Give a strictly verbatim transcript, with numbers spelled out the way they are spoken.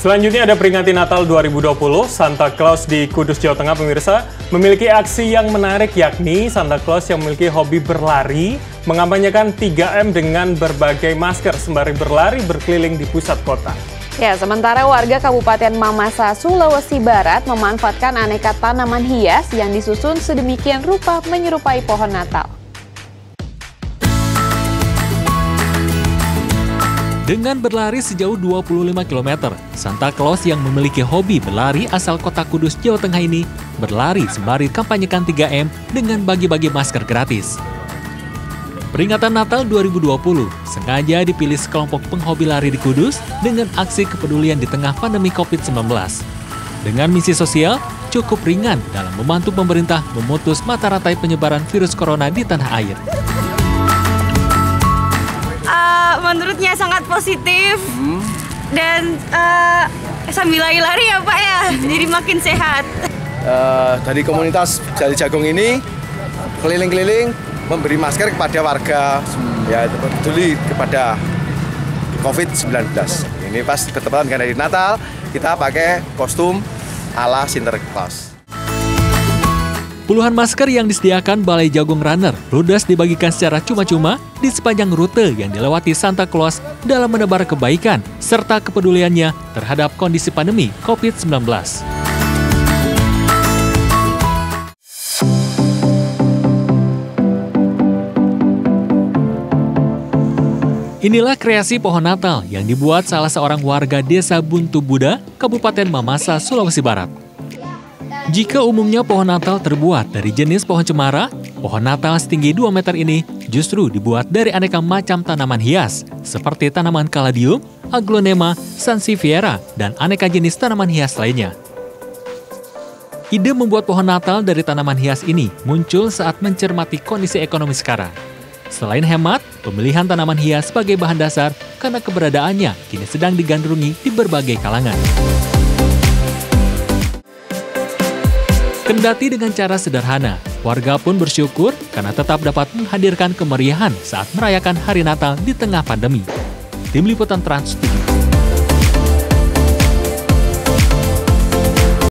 Selanjutnya ada peringati Natal dua ribu dua puluh, Santa Claus di Kudus, Jawa Tengah, pemirsa, memiliki aksi yang menarik, yakni Santa Claus yang memiliki hobi berlari, mengampanyekan tiga M dengan berbagai masker sembari berlari berkeliling di pusat kota. Ya, sementara warga Kabupaten Mamasa, Sulawesi Barat memanfaatkan aneka tanaman hias yang disusun sedemikian rupa menyerupai pohon Natal. Dengan berlari sejauh dua puluh lima kilometer, Santa Claus yang memiliki hobi berlari asal kota Kudus, Jawa Tengah ini berlari sembari kampanyekan tiga M dengan bagi-bagi masker gratis. Peringatan Natal dua ribu dua puluh sengaja dipilih sekelompok penghobi lari di Kudus dengan aksi kepedulian di tengah pandemi covid sembilan belas. Dengan misi sosial cukup ringan dalam membantu pemerintah memutus mata rantai penyebaran virus corona di tanah air. Menurutnya sangat positif hmm. dan uh, sambil lari-lari ya Pak ya, hmm. jadi makin sehat. Uh, dari komunitas Jali Jagung ini keliling-keliling memberi masker kepada warga, hmm. ya peduli kepada covid sembilan belas. Ini pas ketepatan dengan hari Natal, kita pakai kostum ala Sinterklas. Puluhan masker yang disediakan Balai Jagung Runner ludes dibagikan secara cuma-cuma di sepanjang rute yang dilewati Santa Claus dalam menebar kebaikan serta kepeduliannya terhadap kondisi pandemi covid sembilan belas. Inilah kreasi pohon Natal yang dibuat salah seorang warga Desa Buntu Buda, Kabupaten Mamasa, Sulawesi Barat. Jika umumnya pohon Natal terbuat dari jenis pohon cemara, pohon Natal setinggi dua meter ini justru dibuat dari aneka macam tanaman hias, seperti tanaman kaladium, aglonema, sansevieria, dan aneka jenis tanaman hias lainnya. Ide membuat pohon Natal dari tanaman hias ini muncul saat mencermati kondisi ekonomi sekarang. Selain hemat, pemilihan tanaman hias sebagai bahan dasar karena keberadaannya kini sedang digandrungi di berbagai kalangan. Kendati dengan cara sederhana, warga pun bersyukur karena tetap dapat menghadirkan kemeriahan saat merayakan hari Natal di tengah pandemi. Tim Liputan Trans T V.